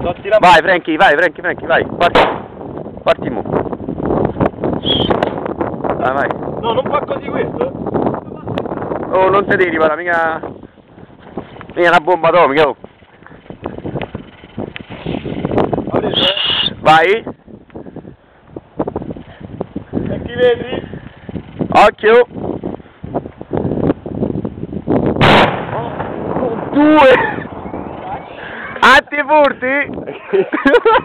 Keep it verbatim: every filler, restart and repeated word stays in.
Vai Franky, vai Franky, Franky, vai, parti. Parti mo. Vai, vai. No, non fa così questo? Oh, non ti deriva, la mica... Mica una bomba atomica, oh. Vai. E chi vedi? Occhio. Due. Atti furti.